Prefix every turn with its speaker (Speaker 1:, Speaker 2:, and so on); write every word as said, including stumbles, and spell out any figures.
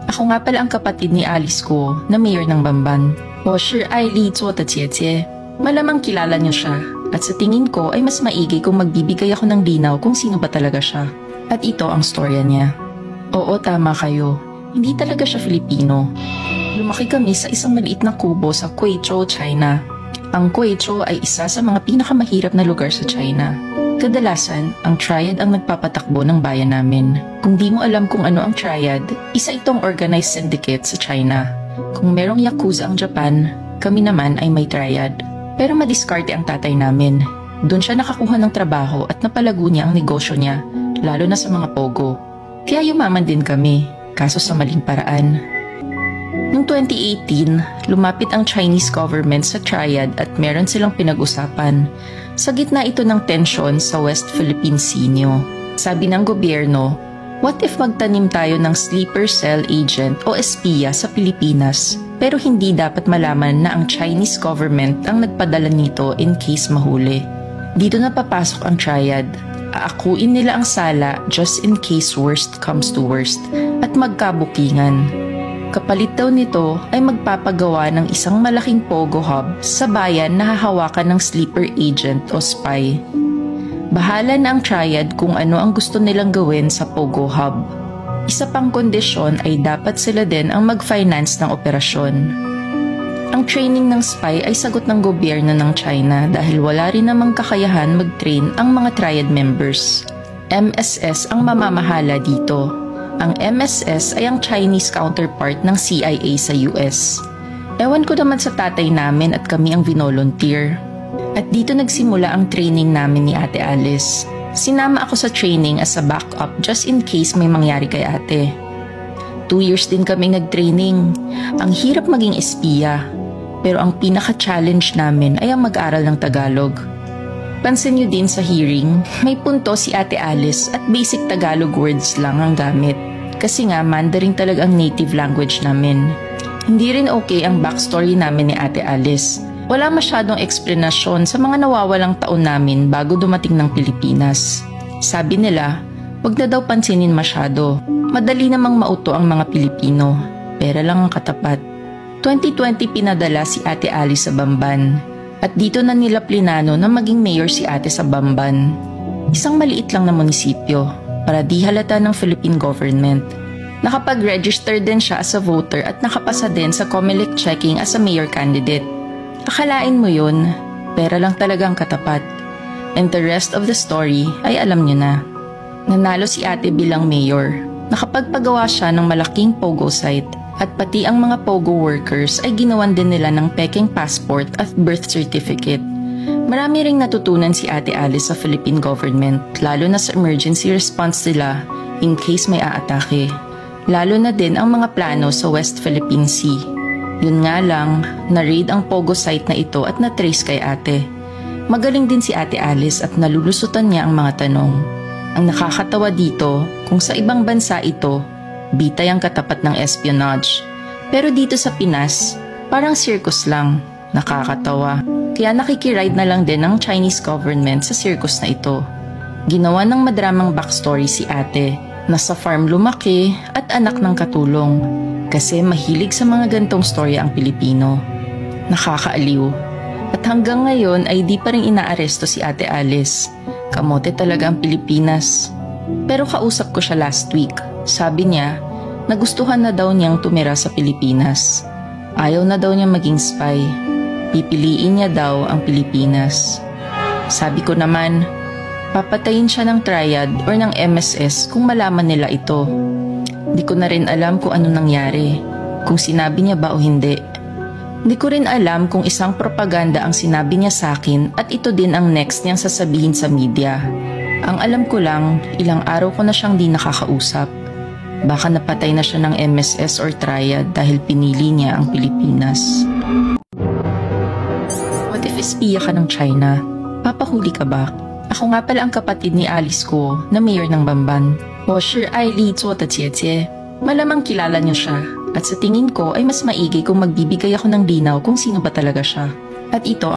Speaker 1: Ako nga pala ang kapatid ni Alice ko na mayor ng Bamban. 我是艾丽做的姐姐. Malamang kilala niyo siya at sa tingin ko ay mas maigi kung magbibigay ako ng linaw kung sino ba talaga siya. At ito ang storya niya. Oo, tama kayo. Hindi talaga siya Filipino. Lumaki kami sa isang maliit na kubo sa Guizhou, China. Ang Guizhou ay isa sa mga pinakamahirap na lugar sa China. Kadalasan, ang triad ang nagpapatakbo ng bayan namin. Kung di mo alam kung ano ang triad, isa itong organized syndicate sa China. Kung merong yakuza ang Japan, kami naman ay may triad. Pero madiskarte ang tatay namin. Doon siya nakakuha ng trabaho at napalago niya ang negosyo niya, lalo na sa mga pogo. Kaya yumaman din kami, kaso sa maling paraan. Noong twenty eighteen, lumapit ang Chinese government sa triad at meron silang pinag-usapan. Sa gitna ito ng tensyon sa West Philippine Sea. Sabi ng gobyerno, what if magtanim tayo ng sleeper cell agent o espiya sa Pilipinas? Pero hindi dapat malaman na ang Chinese government ang nagpadala nito in case mahuli. Dito na papasok ang triad. Aakuin nila ang sala just in case worst comes to worst at magkabukingan. Kapalit daw nito ay magpapagawa ng isang malaking pogo hub sa bayan na hahawakan ng sleeper agent o spy. Bahala na ang triad kung ano ang gusto nilang gawin sa pogo hub. Isa pang kondisyon ay dapat sila din ang mag-finance ng operasyon. Ang training ng spy ay sagot ng gobyerno ng China dahil wala rin namang kakayahan mag-train ang mga triad members. M S S ang mamamahala dito. Ang M S S ay ang Chinese counterpart ng C I A sa U S. Ewan ko naman sa tatay namin at kami ang vinolunteer. At dito nagsimula ang training namin ni Ate Alice. Sinama ako sa training as a backup just in case may mangyari kay ate. Two years din kaming nag-training. Ang hirap maging espiya. Pero ang pinaka-challenge namin ay ang mag-aral ng Tagalog. Pansin nyo din sa hearing, may punto si Ate Alice at basic Tagalog words lang ang gamit. Kasi nga Mandarin talaga ang native language namin. Hindi rin okay ang backstory namin ni Ate Alice. Wala masyadong eksplanasyon sa mga nawawalang taon namin bago dumating ng Pilipinas. Sabi nila, wag na daw pansinin masyado. Madali namang mauto ang mga Pilipino. Pera lang ang katapat. twenty twenty pinadala si Ate Alice sa Bamban. At dito na nila plinano na maging mayor si Ate sa Bamban. Isang maliit lang na munisipyo para di halata ng Philippine government. Nakapag-register din siya as a voter at nakapasa din sa COMELEC checking as a mayor candidate. Akalain mo yun, pera lang talaga ang katapat. And the rest of the story ay alam niyo na. Nanalo si Ate bilang mayor. Nakapagpagawa siya ng malaking pogo site at pati ang mga pogo workers ay ginawan din nila ng peking passport at birth certificate. Marami ring natutunan si Ate Alice sa Philippine government, lalo na sa emergency response nila in case may aatake. Lalo na din ang mga plano sa West Philippine Sea. Yun nga lang, na-raid ang pogo site na ito at na-trace kay ate. Magaling din si Ate Alice at nalulusutan niya ang mga tanong. Ang nakakatawa dito, kung sa ibang bansa ito, bitay ang katapat ng espionage. Pero dito sa Pinas, parang circus lang, nakakatawa. Kaya nakikiride na lang din ng Chinese government sa circus na ito. Ginawa ng madramang backstory si ate, na sa farm lumaki at anak ng katulong. Kasi mahilig sa mga gantong storya ang Pilipino. Nakakaaliw. At hanggang ngayon ay di pa rin inaaresto si Ate Alice. Kamote talaga ang Pilipinas. Pero kausap ko siya last week. Sabi niya, nagustuhan na daw niyang tumira sa Pilipinas. Ayaw na daw niya maging spy. Pipiliin niya daw ang Pilipinas. Sabi ko naman, papatayin siya ng triad or ng M S S kung malaman nila ito. Di ko na rin alam kung ano nangyari, kung sinabi niya ba o hindi. Di ko rin alam kung isang propaganda ang sinabi niya sa akin at ito din ang next niyang sasabihin sa media. Ang alam ko lang, ilang araw ko na siyang di nakakausap. Baka napatay na siya ng M S S or triad dahil pinili niya ang Pilipinas. What if espiya ka ng China? Papahuli ka ba? Ako nga pala ang kapatid ni Alice ko na mayor ng Bamban. 我是艾丽做的姐姐. Malamang kilala niyo siya at sa tingin ko ay mas maigi kung magbibigay ako ng linaw kung sino ba talaga siya. At ito